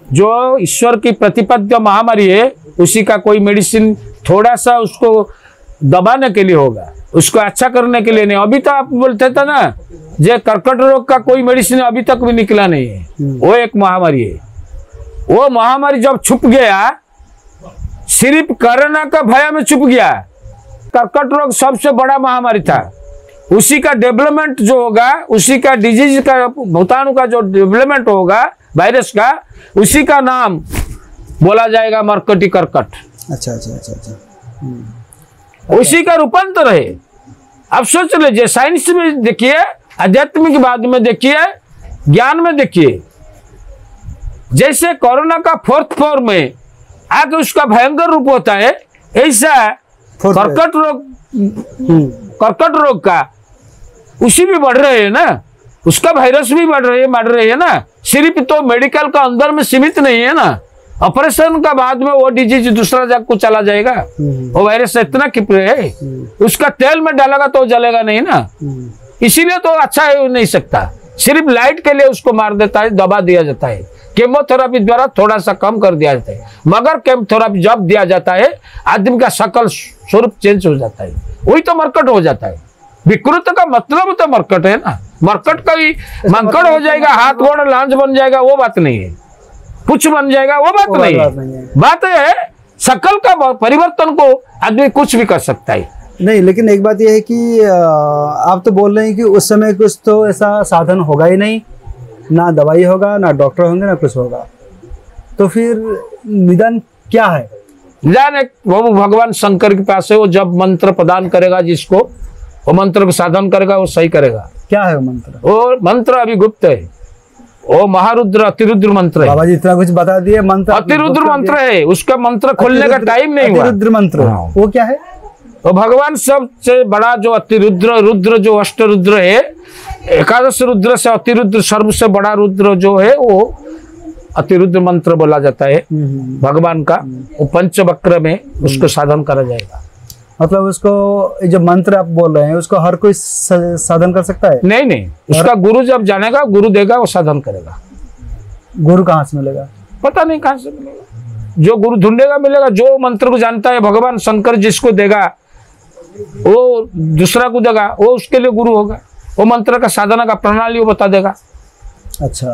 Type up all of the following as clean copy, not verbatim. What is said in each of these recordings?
जो ईश्वर की प्रतिपद्य महामारी है उसी का कोई मेडिसिन थोड़ा सा उसको दबाने के लिए होगा, उसको अच्छा करने के लिए नहीं। अभी तो आप बोलते थे ना जे कर्कट रोग का कोई मेडिसिन अभी तक भी निकला नहीं है, वो एक महामारी है। वो महामारी जब छुप गया, सिर्फ कोरोना का भय में छुप गया, कर्कट रोग सबसे बड़ा महामारी था। उसी का डेवलपमेंट जो होगा, उसी का डिजीज का भूताणु का जो डेवलपमेंट होगा वायरस का, उसी का नाम बोला जाएगा मरकटी कर्कट। अच्छा अच्छा अच्छा अच्छा। उसी का रूपांतर है। अब सोच लीजिए, साइंस में देखिए, आध्यात्मिक बाद में देखिए, ज्ञान में देखिए, जैसे कोरोना का फोर्थ फॉर्म में आगे उसका भयंकर रूप होता है, ऐसा कर्कट रोग का उसी भी बढ़ रहे हैं ना, उसका वायरस भी बढ़ रहे हैं ना। सिर्फ तो मेडिकल का अंदर में सीमित नहीं है ना, ऑपरेशन का बाद में वो डिजीज दूसरा जगह को चला जाएगा। वो वायरस इतना किपरे है, उसका तेल में डालेगा तो जलेगा नहीं ना, इसीलिए तो अच्छा है नहीं सकता। सिर्फ लाइट के लिए उसको मार देता है, दबा दिया जाता है, केमोथेरेपी द्वारा थोड़ा सा कम कर दिया जाता है। मगर केमोथेरेपी जब दिया जाता है, आदमी का शकल स्वरूप चेंज हो जाता है, वही तो मरकट हो जाता है। विकृत का मतलब तो मरकट है ना, मरकट का ही मंकड़ हो जाएगा, हाथ गोड़ लांज बन जाएगा, वो बात नहीं है। कुछ बन जाएगा, वो बात नहीं है। बात है शकल का परिवर्तन को आदमी कुछ भी कर सकता है। नहीं, लेकिन एक बात यह है कि आप तो बोल रहे हैं कि उस समय कुछ तो ऐसा साधन होगा ही नहीं, ना दवाई होगा, ना डॉक्टर होंगे, ना कुछ होगा, तो फिर निदान क्या है? निदान एक वो भगवान शंकर के पास है, वो जब मंत्र प्रदान करेगा जिसको, वो मंत्र साधन करेगा, वो सही करेगा। क्या है वो मंत्र? वो मंत्र अभी गुप्त है, वो महारुद्र अतिरुद्र मंत्र है। बाबा जी इतना कुछ बता दिए, मंत्र अतिरुद्र मंत्र है, उसका मंत्र खोलने का टाइम नहीं हुआ। अतिरुद्र मंत्र, वो क्या है? तो भगवान सबसे बड़ा जो अतिरुद्र, रुद्र जो अष्टरुद्र है, एकादश रुद्र से अतिरुद्र सबसे बड़ा रुद्र जो है, वो अतिरुद्र मंत्र बोला जाता है भगवान का। वो पंचवक्र में उसको साधन करा जाएगा। मतलब उसको जो मंत्र आप बोल रहे हैं, उसको हर कोई साधन कर सकता है? नहीं नहीं, उसका गुरु जब जानेगा, गुरु देगा, वो साधन करेगा। गुरु कहाँ से मिलेगा? पता नहीं कहाँ से मिलेगा, जो गुरु ढूंढेगा मिलेगा। जो मंत्र को जानता है भगवान शंकर, जिसको देगा वो दूसरा को देगा, वो उसके लिए गुरु होगा। वो मंत्र का साधना का प्रणाली वो बता देगा। अच्छा,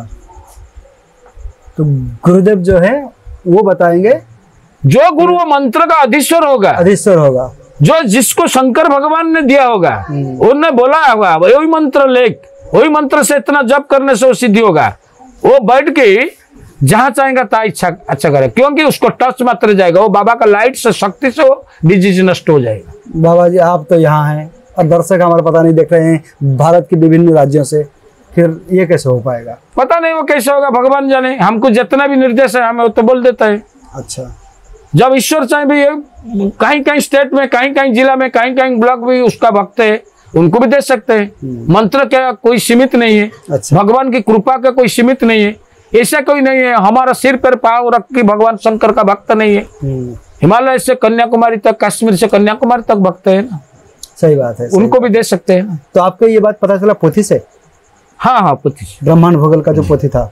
तो गुरुदेव जो है वो बताएंगे। जो गुरु वो मंत्र का अधीश्वर होगा, जो जिसको शंकर भगवान ने दिया होगा, उन्होंने बोला होगा वही मंत्र लेख, वही मंत्र से इतना जप करने से वो सिद्धि होगा। वो बैठ के जहां चाहेगा ता इच्छा अच्छा करे, क्योंकि उसको टच मात्र जाएगा, वो बाबा का लाइट से, शक्ति से वो डिजीज नष्ट हो जाएगा। बाबा जी आप तो यहाँ हैं और दर्शक हमारा पता नहीं देख रहे हैं भारत के विभिन्न राज्यों से, फिर ये कैसे हो पाएगा? पता नहीं वो कैसे होगा, भगवान जाने। हमको जितना भी निर्देश है हमें तो बोल देता है। अच्छा, जब ईश्वर चाहे भी, कहीं कहीं स्टेट में, कहीं कहीं जिला में, कहीं कहीं ब्लॉक भी उसका भक्त है, उनको भी दे सकते हैं। मंत्र क्या कोई सीमित नहीं है। अच्छा। भगवान की कृपा का कोई सीमित नहीं है, ऐसा कोई नहीं है। हमारा सिर पर पाँव रख के भगवान शंकर का भक्त नहीं है। हिमालय से कन्याकुमारी तक, कश्मीर से कन्याकुमारी तक भक्त है ना। सही बात है, उनको भी दे सकते हैं। तो आपको ये बात पता चला पोथी से? हाँ, पोथी से। ब्रह्मांड भूगोल का जो पोथी था,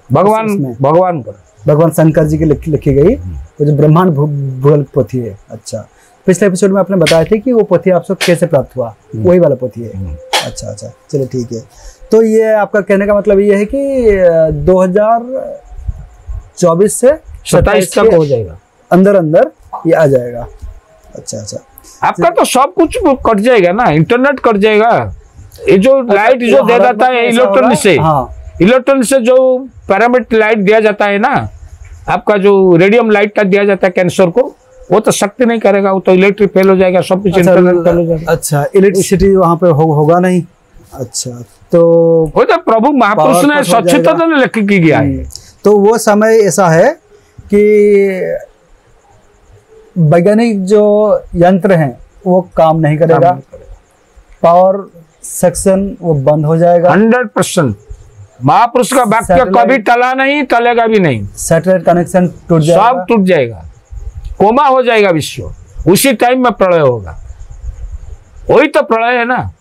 भगवान शंकर जी की लिखी गई, वो जो ब्रह्मांड भूगोल पोथी है। अच्छा, पिछले एपिसोड में आपने बताया था कि वो पोथी आपसे कैसे प्राप्त हुआ, वही वाला पोथी है। अच्छा अच्छा, चलिए ठीक है। तो ये आपका कहने का मतलब ये है कि 2024 से 27 तक हो जाएगा, अंदर ये आ जाएगा। अच्छा अच्छा, आपका तो सब कुछ कट जाएगा ना, इंटरनेट कट जाएगा। ये जो लाइट जो दे जाता है इलेक्ट्रॉनिक से, इलेक्ट्रॉनिक से जो पैरामीटर लाइट दिया जाता है ना, आपका जो रेडियम लाइट का दिया जाता है कैंसर को, वो तो शक्ति नहीं करेगा, वो तो इलेक्ट्रिक फेल हो जाएगा, सब कुछ इंटरनेट फेल हो जाएगा। अच्छा, इलेक्ट्रिसिटी वहाँ पे होगा नहीं। अच्छा, तो वो तो प्रभु महापुरुष ने स्वच्छता तो लिख की गया है। तो वो समय ऐसा है कि वैज्ञानिक जो यंत्र हैं वो काम नहीं करेगा, पावर सेक्शन वो बंद हो जाएगा। 100% महापुरुष का वाक्य कभी टला नहीं, टलेगा भी नहीं। सैटेलाइट कनेक्शन टूट जाएगा, सब टूट जाएगा, कोमा हो जाएगा विश्व। उसी टाइम में प्रलय होगा, वही तो प्रलय है ना।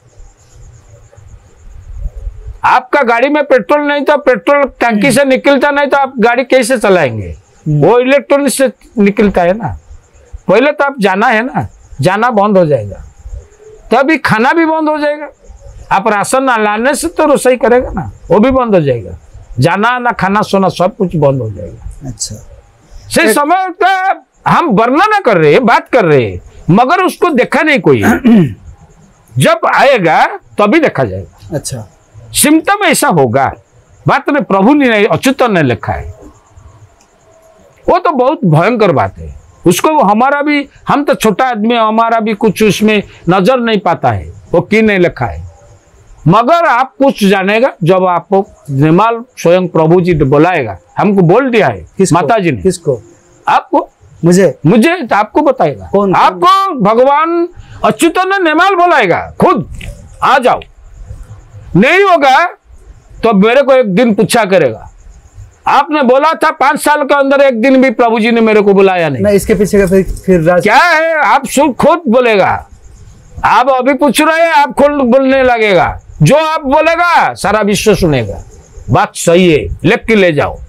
आपका गाड़ी में पेट्रोल नहीं तो, पेट्रोल टंकी से निकलता नहीं तो आप गाड़ी कैसे चलाएंगे? वो इलेक्ट्रॉनिक से निकलता है ना। पहले तो आप जाना है ना, जाना बंद हो जाएगा, तभी खाना भी बंद हो जाएगा। आप राशन ना लाने से तो रसोई करेगा ना, वो भी बंद हो जाएगा। जाना ना खाना सोना सब कुछ बंद हो जाएगा। अच्छा, से समय का हम वर्णन कर रहे, बात कर रहे, मगर उसको देखा नहीं कोई। जब आएगा तभी देखा जाएगा। अच्छा, सिम्टम ऐसा होगा, बात में प्रभु ने नहीं, अच्युत ने लिखा है। वो तो बहुत भयंकर बात है। उसको हमारा भी, हम तो छोटा आदमी, हमारा भी कुछ उसमें नजर नहीं पाता है वो की नहीं लिखा है। मगर आप कुछ जानेगा जब आपको निर्मल स्वयं प्रभु जी बुलाएगा। हमको बोल दिया है माता जी ने। किसको? आपको? मुझे तो आपको बताएगा। कौन? आपको भगवान अच्युत ने निर्मल बुलाएगा, खुद आ जाओ। नहीं होगा तो मेरे को एक दिन पूछा करेगा, आपने बोला था 5 साल के अंदर एक दिन भी प्रभु जी ने मेरे को बुलाया नहीं। इसके पीछे का फिर क्या है? आप खुद बोलेगा। आप अभी पूछ रहे हैं, आप खुद बोलने लगेगा। जो आप बोलेगा सारा विश्व सुनेगा। बात सही है, लिख के ले जाओ।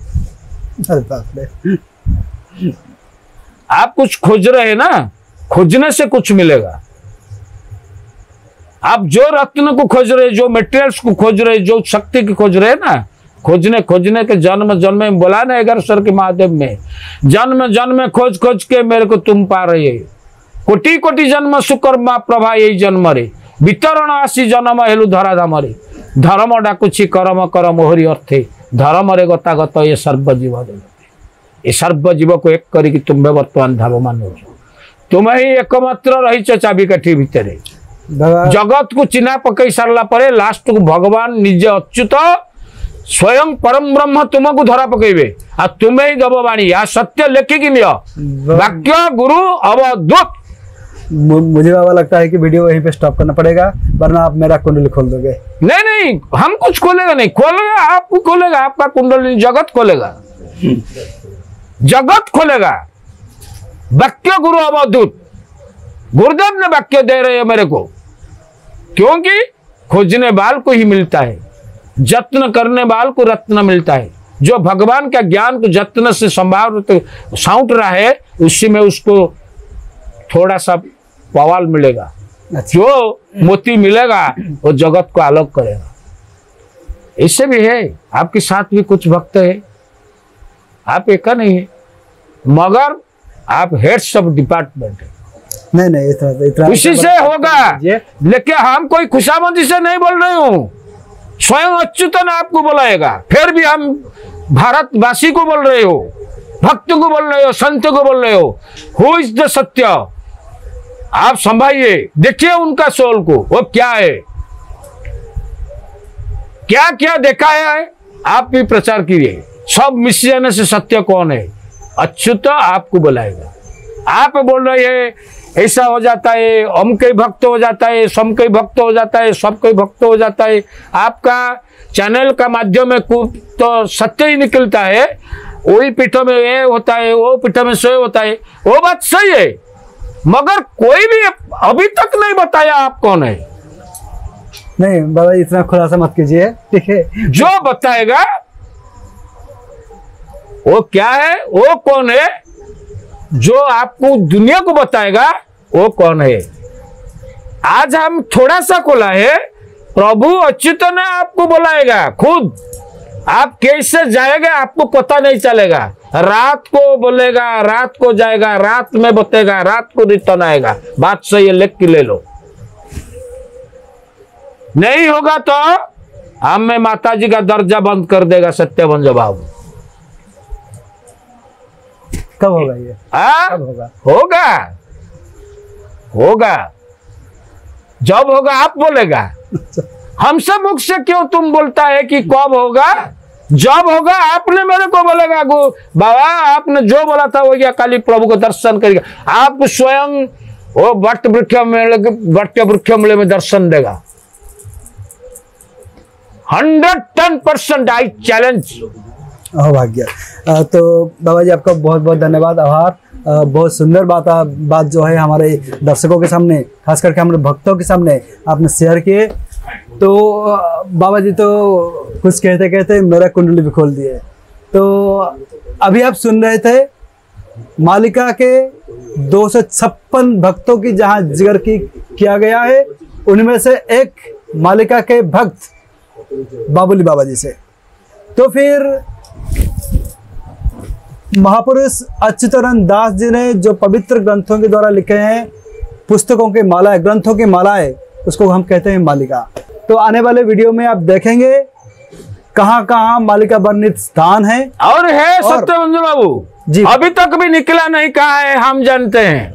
आप कुछ खोज रहे हैं ना, खोजने से कुछ मिलेगा। आप जो रत्न को खोज रहे, जो मटेरियल्स को खोज रहे, जो शक्ति की खोज रहे ना, खोजने के जन्म जन्म में बोला ना 11 स्वर के महादेव में, जन्म जन्म खोज खोज के मेरे को तुम पा रहे। कोटि कोटि जन्म सुकर्मा प्रभा यही जन्म रे, वितरण आसी जन्म हेलु धरा धामरे, धर्म डाकुची करम कर मोहरी अर्थे, धर्म रे गता गत ये सर्वजीव देवते। ये सर्वजीव को एक करी तुम वर्तमान धावमान हो। तुम ही एकमात्र रही चाबी काठी भितर। जगत को चिन्हा पकई सारा पर लास्ट को भगवान निजे अच्युत स्वयं परम ब्रह्म तुमको धरा पकेबे आ तुम्हें ही दब बाणी। आ सत्य लेखिकी नियो, वाक्य गुरु अवधूत। मुझे बाबा लगता है कि वीडियो वहीं पे स्टॉप करना पड़ेगा, वरना आप मेरा कुंडली खोल दोगे। नहीं, हम कुछ खोलेगा नहीं, खोलेगा आपको, खोलेगा आपका कुंडली, जगत खोलेगा, जगत खोलेगा। वाक्य गुरु अवधूत, गुरुदेव ने वाक्य दे रहे हैं मेरे को, क्योंकि खोजने वाल को ही मिलता है, जत्न करने वाल को रत्न मिलता है। जो भगवान का ज्ञान को जत्न से संभाल साउंट रहा है, उसी में उसको थोड़ा सा पवाल मिलेगा। अच्छा। जो मोती मिलेगा वो जगत को आलोक करेगा। इससे भी है, आपके साथ भी कुछ भक्त है, आप एक नहीं है, मगर आप हेड्स ऑफ डिपार्टमेंट है। नहीं इतना उसी से होगा। लेकिन हम कोई खुशामदी से नहीं बोल रहे हूँ, स्वयं अच्युतन आपको बुलाएगा। फिर भी हम भारतवासी को बोल रहे हो, भक्त को बोल रहे हो, संत को बोल रहे हो। हु इज द सत्य? आप संभालिए, देखिए उनका सोल को, वो क्या है, क्या क्या देखा है, आप भी प्रचार कीजिए। सब मिस जाने से सत्य कौन है? अच्युत आपको बुलाएगा। आप बोल रहे हैं ऐसा हो जाता है, हम कई भक्त हो जाता है, सम कई भक्त हो जाता है, सब कई भक्त हो जाता है। आपका चैनल का माध्यम में तो सत्य ही निकलता है। वही पीठों में ये होता है, वो पीठों में सो होता है, वो बात सही है, मगर कोई भी अभी तक नहीं बताया आप कौन है। नहीं बाबा, इतना खुलासा मत कीजिए, ठीक है? जो बताएगा वो क्या है, वो कौन है, जो आपको दुनिया को बताएगा वो कौन है। आज हम थोड़ा सा खोला है, प्रभु अच्युत ने आपको बुलाएगा खुद। आप कैसे जाएगा आपको पता नहीं चलेगा। रात को बोलेगा, रात को जाएगा, रात में बतेगा, रात को रिटर्न आएगा। बात सही है, लिख के ले लो। नहीं होगा तो हमें माता जी का दर्जा बंद कर देगा सत्यवन जवाब। कब होगा ये? कब होगा? होगा जब होगा आप बोलेगा। हमसे मुख से क्यों तुम बोलता है कि कब होगा? जब होगा आपने मेरे को बोलेगा, बाबा आपने जो बोला था वो या काली प्रभु को दर्शन करेगा। आप स्वयं वो वट वृक्ष मेले में दर्शन देगा। 110% आई चैलेंज। भाग्य। तो बाबा जी आपका बहुत बहुत धन्यवाद, आभार। बहुत सुंदर बात जो है हमारे दर्शकों के सामने, खास करके हमारे भक्तों के सामने आपने शेयर किए। तो बाबा जी तो कुछ कहते कहते मेरा कुंडली भी खोल दिए। तो अभी आप सुन रहे थे मालिका के 256 भक्तों की जहां जिक्र किया गया है, उनमें से एक मालिका के भक्त बाबुली बाबा जी से। तो फिर महापुरुष अच्युतानंद दास जी ने जो पवित्र ग्रंथों के द्वारा लिखे हैं, पुस्तकों के मालाएं, ग्रंथों की मालाएं, उसको हम कहते हैं मालिका। तो आने वाले वीडियो में आप देखेंगे कहाँ कहाँ मालिका वर्णित स्थान है। और है सत्यबंधु बाबू जी, अभी तक भी निकला नहीं, कहा है हम जानते हैं,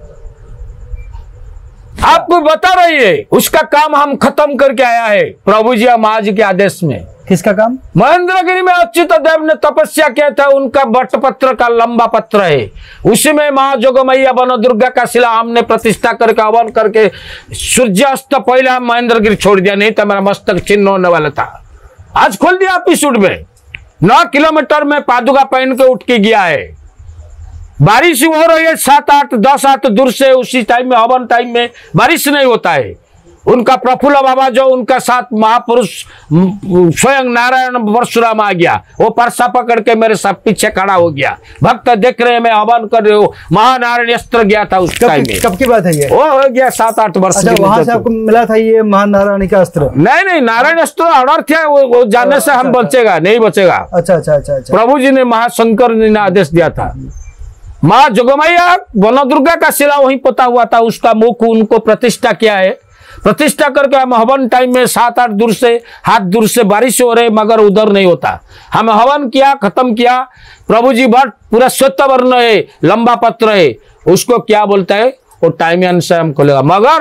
आपको बता रही है, उसका काम हम खत्म करके आया है प्रभु जी महाराज के आदेश में। किसका काम? महेंद्रगिरी में अच्युत देव ने तपस्या किया था, उनका बटपत्र का लंबा पत्र है, उसी में माँ जोगमैया वन दुर्गा का शिला हमने प्रतिष्ठा करके हवन करके सूर्यास्त पहले महेंद्रगिरी छोड़ दिया, नहीं तो मेरा मस्तक चिन्ह होने वाला था। आज खोल दिया एपिसोड में, 9 किलोमीटर में पादुका पहन के उठ के गया है। बारिश हो रही है 7, 8, 10 हाथ दूर से, उसी टाइम में हवन टाइम में बारिश नहीं होता है। उनका प्रफुल्ल बाबा जो उनका साथ महापुरुष स्वयं नारायण परशुराम आ गया, वो परसा पकड़ के मेरे साथ पीछे खड़ा हो गया। भक्त देख रहे हैं मैं हवन कर रहे हो, महानारायण अस्त्र गया था उस टाइम में। कब की बात है ये? वो हो गया 7-8 वर्ष। अच्छा, वहां से आपको मिला था ये महानारायण का अस्त्र? नहीं, नारायण अस्त्र अनर्थ है, वो जाने से हम बचेगा नहीं बचेगा। अच्छा। प्रभु जी ने महाशंकर जी ने आदेश दिया था, माँ जोगमैया वन दुर्गा का शिला वहीं पोता हुआ था, उसका मुख उनको प्रतिष्ठा किया है। प्रतिष्ठा करके हम हवन टाइम में 7-8 दूर से हाथ दूर से बारिश हो रहे, मगर उधर नहीं होता। हम हवन किया, खत्म किया, प्रभु जी बट पूरा श्वेत वर्ण है, लंबा पत्र है, उसको क्या बोलता है वो टाइम से हम खोलेगा। मगर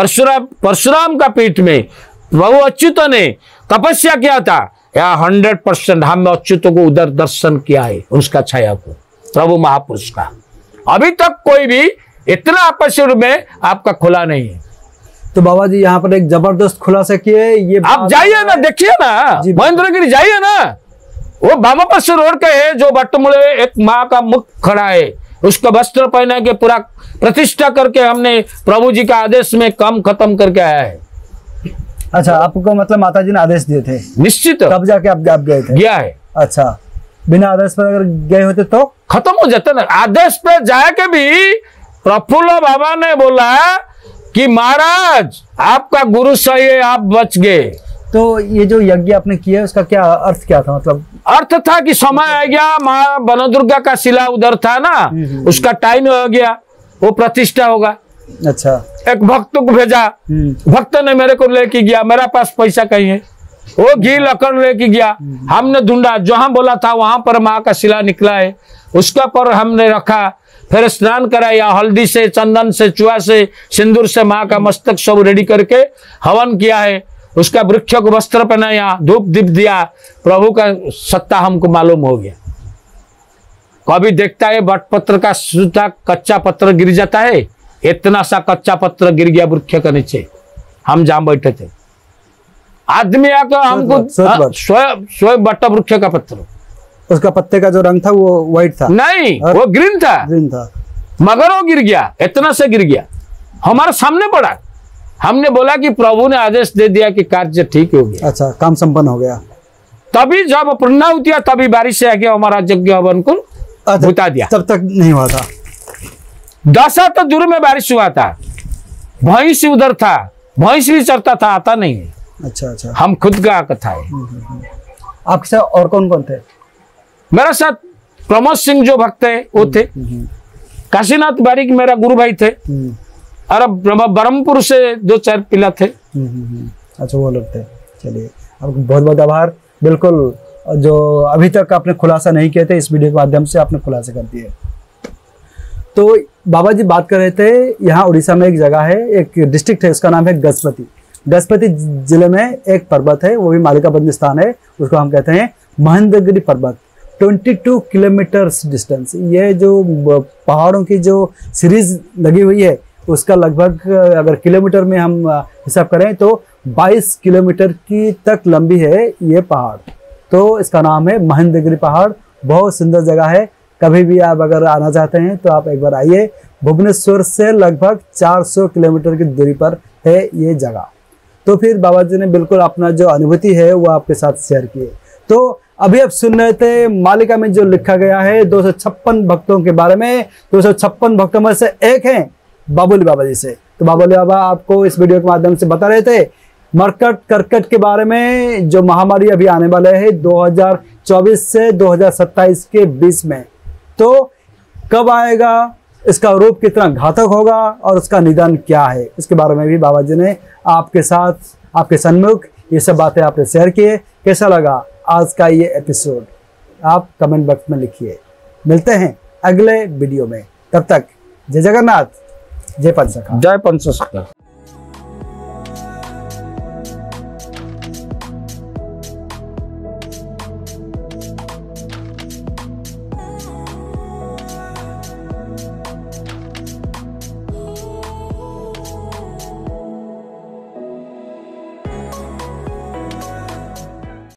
परशुराम का पीठ में प्रभु अच्युत ने तपस्या किया था, या 100% हम अच्युत को उधर दर्शन किया है, उसका छाया को, प्रभु महापुरुष का। अभी तक कोई भी इतना एपिसोड में आपका खुला नहीं है। तो बाबा जी यहाँ पर एक जबरदस्त खुलासा किए, ये आप जाइए ना, देखिए ना, महेंद्रगिरी जाइए ना, वो बामापस रोड के है, जो बटमुड़े एक माँ का मुख खड़ा है, उसका वस्त्र पहना के पूरा प्रतिष्ठा करके हमने प्रभु जी का आदेश में काम खत्म करके आया है। अच्छा, आपको मतलब माता जी ने आदेश दिए थे? निश्चित। कब जाके आप गए थे? गया है। अच्छा, बिना आदेश पर अगर गए होते तो खत्म हो जाता ना। आदेश पे जाके भी प्रफुल्ल बाबा ने बोला कि महाराज आपका गुरु सही है, आप बच गए। तो ये जो यज्ञ आपने किया उसका क्या अर्थ क्या था? मतलब अर्थ था कि समय आ गया, माँ वन दुर्गा का शिला उधर था ना, उसका टाइम हो गया, वो प्रतिष्ठा होगा। अच्छा, एक भक्त को भेजा, भक्त ने मेरे को लेके गया, मेरा पास पैसा कहीं है, वो घी लकड़ लेके गया, हमने ढूंढा, जहां बोला था वहां पर माँ का शिला निकला है, उसका पर हमने रखा, फिर स्नान कराया, हल्दी से, चंदन से, चुआ से, सिंदूर से माँ का मस्तक सब रेडी करके हवन किया है, उसका वृक्ष को वस्त्र पहनाया, धूप दीप दिया, प्रभु का सत्ता हमको मालूम हो गया। कभी देखता है बटपत्र का सूता कच्चा पत्थर गिर जाता है, इतना सा कच्चा पत्थर गिर गया वृक्ष के नीचे, हम जहां बैठे थे, आदमी आकर हमको स्वयं बट्टा वृक्ष का पत्थर, उसका पत्ते का जो रंग था वो व्हाइट था? नहीं, वो ग्रीन था, मगर वो गिर गया, इतना से गिर गया, हमारे सामने पड़ा। हमने बोला कि प्रभु ने आदेश दे दिया कि कार्य ठीक हो गया। अच्छा, काम संपन्न हो गया। तभी जब पूर्णाहुति हुआ तभी बारिश से आके हमारा यज्ञ हवन को बुता दिया। तब तक नहीं हुआ था? 10 हाथ दूर में बारिश हुआ था, भैंस उधर था, भैंस भी चरता था, आता नहीं है। अच्छा, हम खुद का कथा है। आपके साथ और कौन कौन थे? मेरा साथ प्रमोद सिंह जो भक्त है वो थे, काशीनाथ बारिक मेरा गुरु भाई थे, और ब्रह्मपुर से 2-4 पिला थे। अच्छा, वो लोग थे। चलिए, आपको बहुत बहुत आभार। बिल्कुल, जो अभी तक आपने खुलासा नहीं किए थे, इस वीडियो के माध्यम से आपने खुलासा कर दिए। तो बाबा जी बात कर रहे थे, यहाँ उड़ीसा में एक जगह है, एक डिस्ट्रिक्ट है, उसका नाम है गजपति। गजपति जिले में एक पर्वत है, वो भी मालिका बंद स्थान है, उसको हम कहते हैं महेंद्रगिरी पर्वत। 22 किलोमीटर डिस्टेंस, ये जो पहाड़ों की जो सीरीज लगी हुई है उसका लगभग अगर किलोमीटर में हम हिसाब करें तो 22 किलोमीटर की तक लंबी है ये पहाड़। तो इसका नाम है महेंद्रगिरी पहाड़। बहुत सुंदर जगह है, कभी भी आप अगर आना चाहते हैं तो आप एक बार आइए। भुवनेश्वर से लगभग 400 किलोमीटर की दूरी पर है ये जगह। तो फिर बाबा जी ने बिल्कुल अपना जो अनुभूति है वो आपके साथ शेयर किए। तो अभी आप सुन रहे थे मालिका में जो लिखा गया है 256 भक्तों के बारे में। 256 भक्तों में से एक हैं बाबुल बाबा जी से। तो बाबुल बाबा आपको इस वीडियो के माध्यम से बता रहे थे मरकट कर्कट के बारे में, जो महामारी अभी आने वाले है 2024 से 2027 के बीच में। तो कब आएगा, इसका रूप कितना घातक होगा और उसका निदान क्या है, इसके बारे में भी बाबा जी ने आपके साथ, आपके सन्मुख ये सब बातें आपने शेयर किए। कैसा लगा आज का ये एपिसोड, आप कमेंट बॉक्स में लिखिए। मिलते हैं अगले वीडियो में, तब तक जय जगन्नाथ, जय पंचसखा। जय पंचसखा।